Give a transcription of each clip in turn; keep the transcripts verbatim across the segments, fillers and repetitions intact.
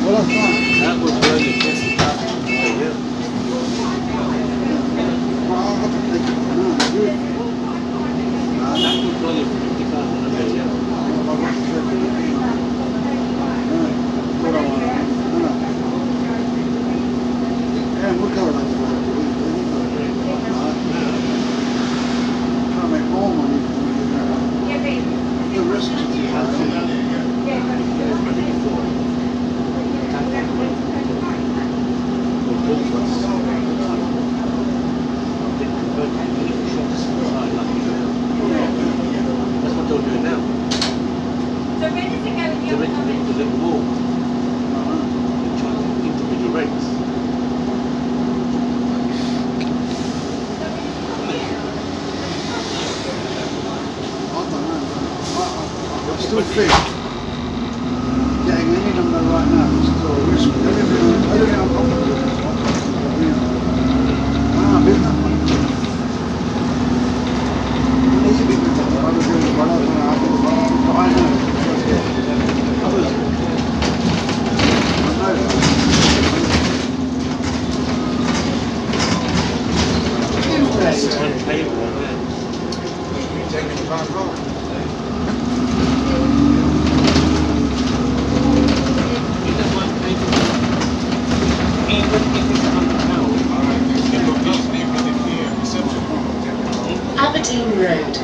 That was really fifty thousand a year. That was really fifty thousand a year. Still think getting any number right now is still a risk. Everything, everything I'm comfortable with is not comfortable. You know, ah, big that one. Easy big that one. I was doing what I was going to have to do. I know. Others. I know. It's on paper, man. You're taking the back home. Aberdeen Road.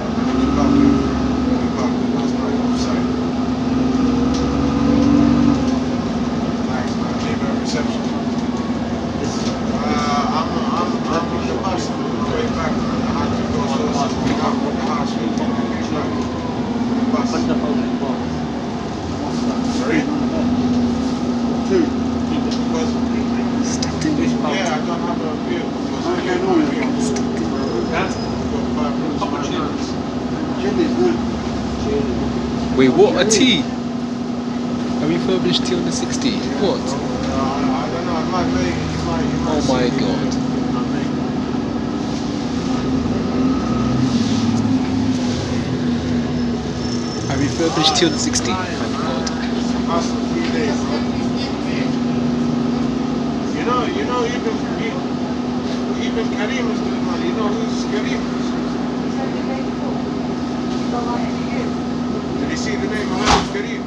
Wait, what? A T? A refurbished T on the sixty? What? Oh my god. A refurbished T on the sixty? Thank god. You know, you know, even, even Karim is doing money. You know who's Karim? Did you see the name Mohammed Karim?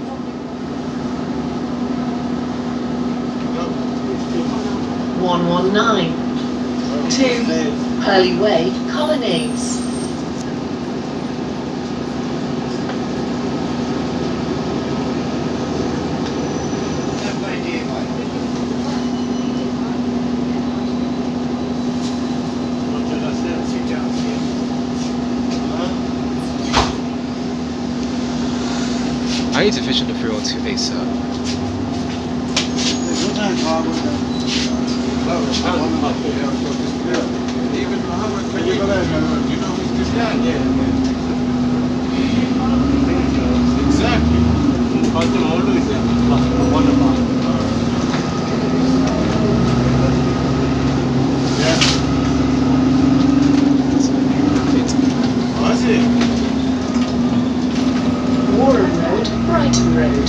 one one nine. two Hurley Way, Colonnades. I need to fish on the three oh two ASAP. Even Muhammad Karim, you know who's this guy? Yeah. Exactly. Fatima always one about it. Yeah. Was it? Warren Road, Brighton Road.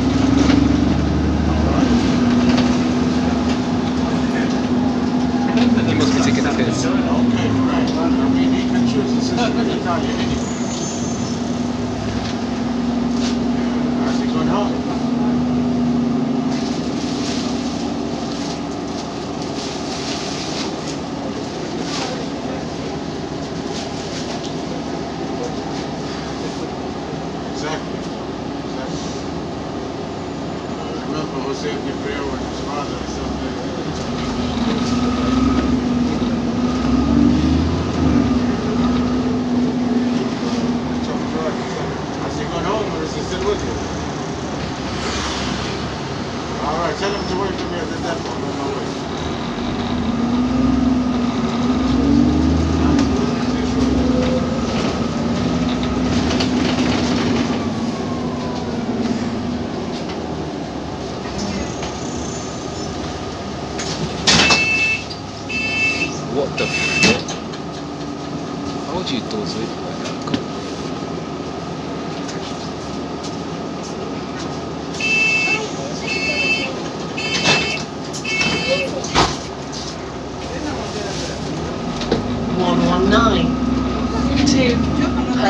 He must be taking a piss. Okay, right. I mean, he can choose the system Italian anyway. How's he going home? Exactly. Exactly. I remember Jose Gabriel and his father or something. Alright, tell him to wait for me at the depot. I'm on my way. What the fuck? How would you do so like that? God.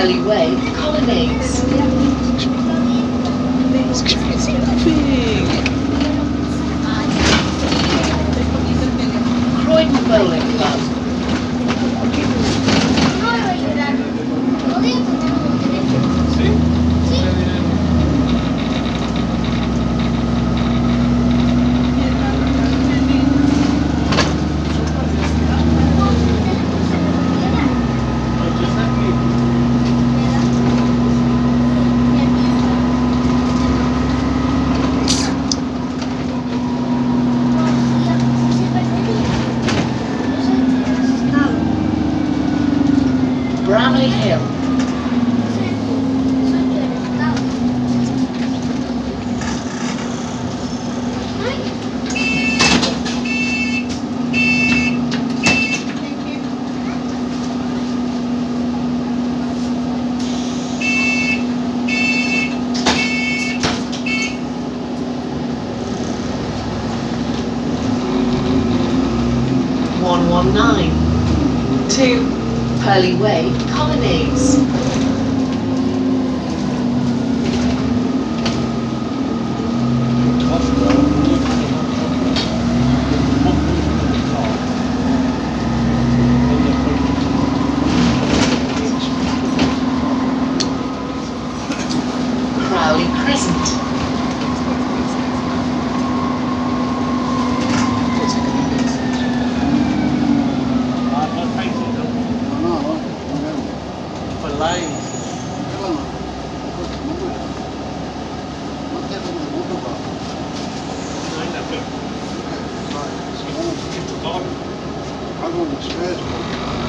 Hurley Way, Colonnades. Croydon Bowling Club. Bramley Hill. one one nine. two. Hurley Way, Colonnades. Crowley Crescent. I'm going to Strasbourg.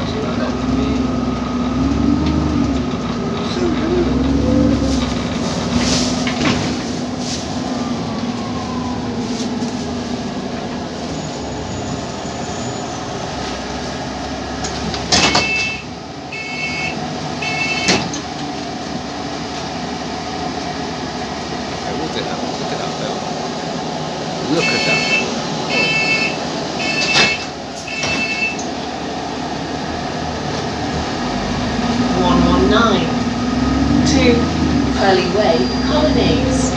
Look at that. one one nine. two. Hurley Way, Colonnades.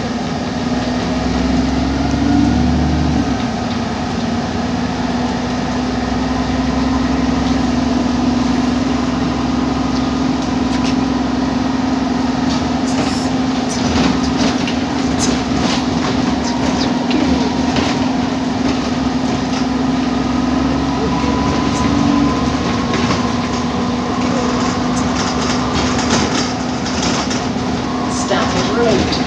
Stafford Road.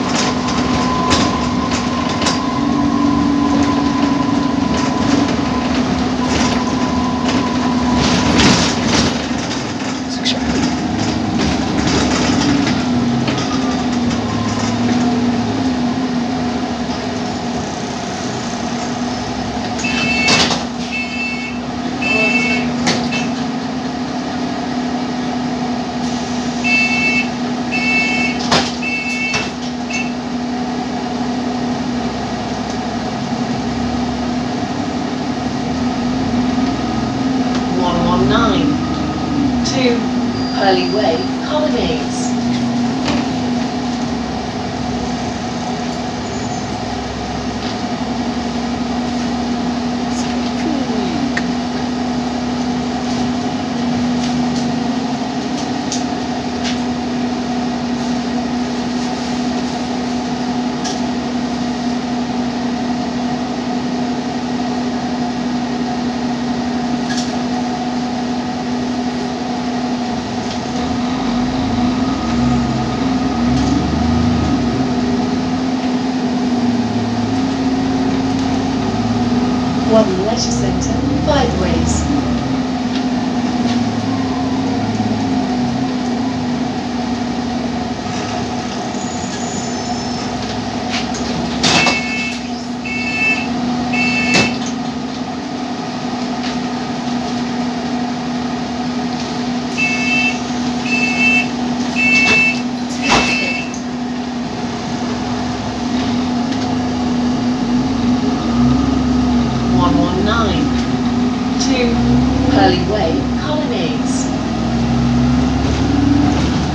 one one nine. two. Hurley Way, Colonnades. One Leisure Centre, five ways. one one nine. two. Hurley Way, Colonnades.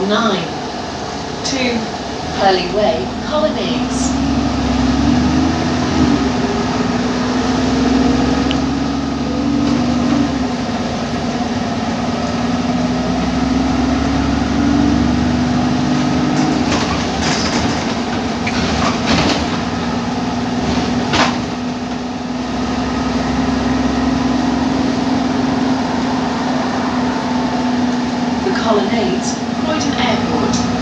nine. To Hurley Way, Colonnades. The Colonnades, Croydon Airport.